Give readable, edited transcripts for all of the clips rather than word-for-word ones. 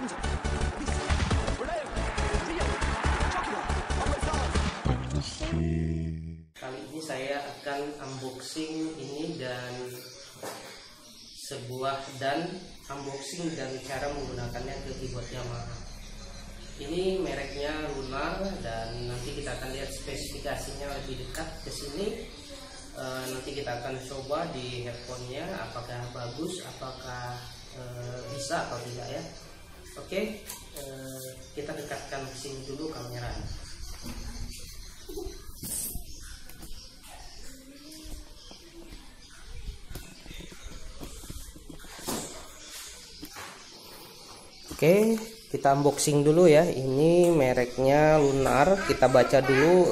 Kali ini saya akan unboxing ini dan unboxing dan cara menggunakannya ke keyboard Yamaha. Ini mereknya Lunar dan nanti kita akan lihat spesifikasinya lebih dekat ke sini. Nanti kita akan coba di headphone-nya apakah bagus, apakah bisa atau tidak ya. Oke, kita dekatkan ke sini dulu kameranya. Oke, kita unboxing dulu ya. Ini mereknya Lunar. Kita baca dulu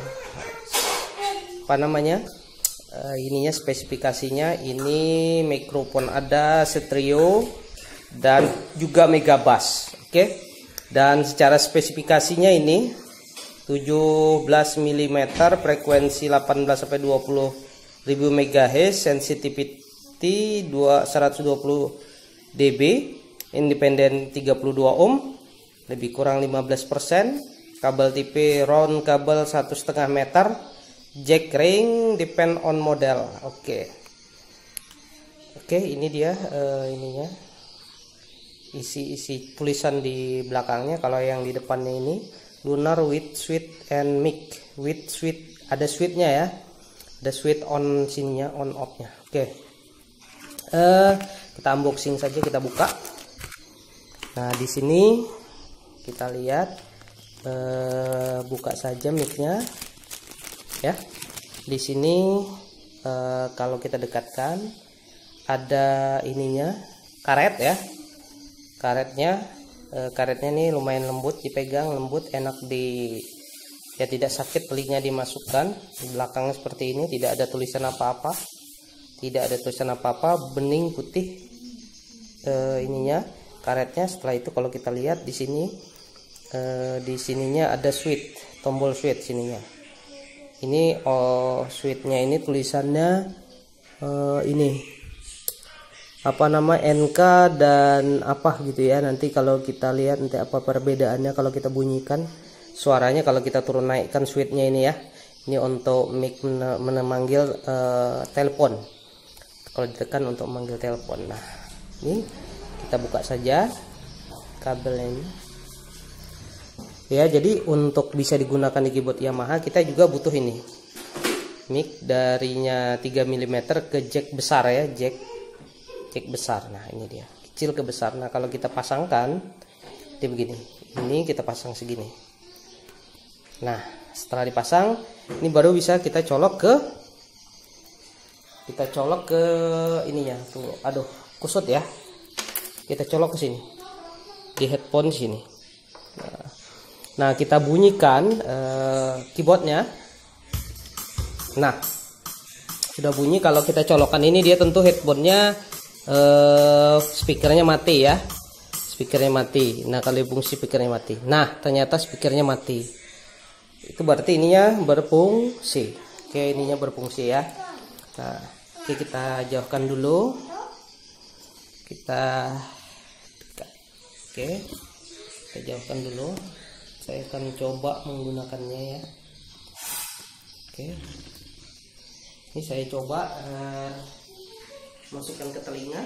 apa namanya? Ininya spesifikasinya. Ini mikrofon ada stereo dan juga mega bass. Oke. Dan secara spesifikasinya ini 17 mm, frekuensi 18 sampai 20 ribu MHz, sensitivity 120 dB. Independen 32 ohm, lebih kurang 15%, kabel tipe round kabel 1,5 meter, jack ring depend on model. Oke, ini dia ininya, isi tulisan di belakangnya. Kalau yang di depannya ini Lunar with switch and mic, with switch, ada switchnya ya, ada switch on sininya, on off nya. Oke, kita unboxing saja, kita buka. Nah, di sini kita lihat, buka saja micnya ya. Di sini kalau kita dekatkan ada ininya, karet ya. Karetnya ini lumayan lembut, dipegang lembut, enak ya, tidak sakit telinga dimasukkan. Di belakangnya seperti ini, tidak ada tulisan apa-apa, bening putih ininya, karetnya. Setelah itu kalau kita lihat di sini, di sininya ada switch, tombol switch sininya. Ini switchnya ini tulisannya ini apa nama, NK dan apa gitu ya. Nanti kalau kita lihat nanti apa perbedaannya kalau kita bunyikan suaranya, kalau kita turun naikkan switchnya ini ya. Ini untuk mic memanggil telepon, kalau ditekan untuk memanggil telepon. Nah, ini kita buka saja kabelnya ini ya. Jadi untuk bisa digunakan di keyboard Yamaha, kita juga butuh ini mic darinya 3 mm ke jack besar ya, jack besar. Nah, ini dia, kecil ke besar. Nah, kalau kita pasangkan dia begini, ini kita pasang segini. Nah, setelah dipasang ini baru bisa kita colok ke ininya tuh. Aduh, kusut ya. Kita colok ke sini di headphone sini. Nah, kita bunyikan keyboardnya. Nah, sudah bunyi. Kalau kita colokkan ini, dia tentu headphonenya speakernya mati ya. Speakernya mati. Nah, kalau fungsi speakernya mati. Nah, ternyata speakernya mati. Itu berarti ininya berfungsi. Oke, ininya berfungsi ya. Nah, oke, kita jauhkan dulu. Kita jauhkan dulu. Saya akan coba menggunakannya ya. Oke, ini saya coba masukkan ke telinga.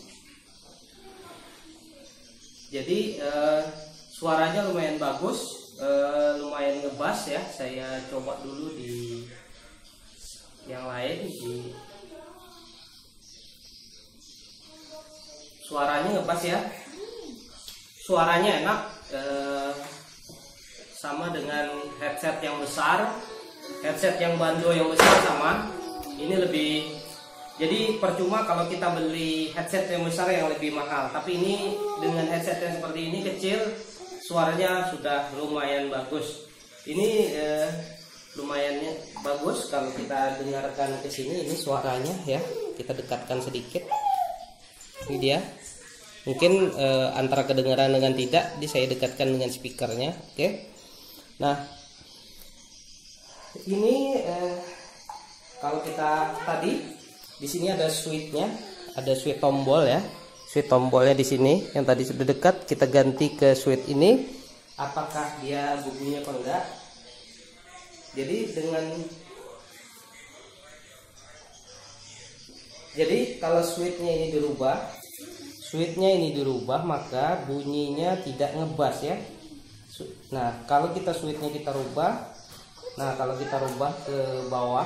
Jadi suaranya lumayan bagus, lumayan ngebas ya. Saya coba dulu di yang lain. Suaranya ngebas ya, suaranya enak, sama dengan headset yang besar, headset yang bando yang besar sama. Ini lebih, jadi percuma kalau kita beli headset yang besar yang lebih mahal, tapi ini dengan headset yang seperti ini kecil, suaranya sudah lumayan bagus. Ini lumayan bagus kalau kita dengarkan ke sini. Ini suaranya ya, kita dekatkan sedikit. Ini dia, mungkin antara kedengaran dengan tidak. Ini saya dekatkan dengan speakernya. Oke. Nah, ini kalau kita tadi di sini ada switchnya, ada switch tombol ya, switch tombolnya di sini yang tadi sudah dekat, kita ganti ke switch ini. Apakah dia bunyinya apa enggak? Jadi kalau switchnya ini dirubah, maka bunyinya tidak ngebas ya. Nah, kalau kita switchnya kita rubah, ke bawah,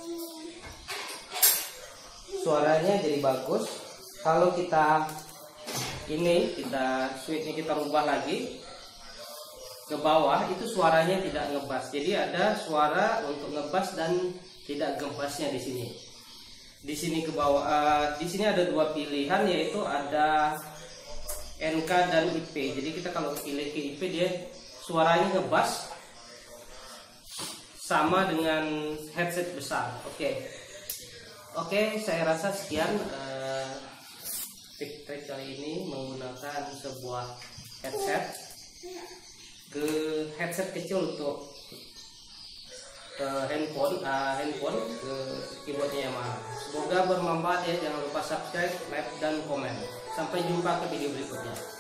suaranya jadi bagus. Kalau kita switchnya kita rubah lagi ke bawah, itu suaranya tidak ngebas. Jadi ada suara untuk ngebas dan tidak ngebasnya di sini. Di sini ke bawah, di sini ada dua pilihan, yaitu ada NK dan IP. Jadi kita kalau pilih ke IP, dia suaranya ngebas sama dengan headset besar. Oke, saya rasa sekian tip trik kali ini menggunakan sebuah headset kecil untuk handphone ke keyboardnya Yamaha. Semoga bermanfaat ya. Jangan lupa subscribe, like, dan komen. Sampai jumpa ke video berikutnya.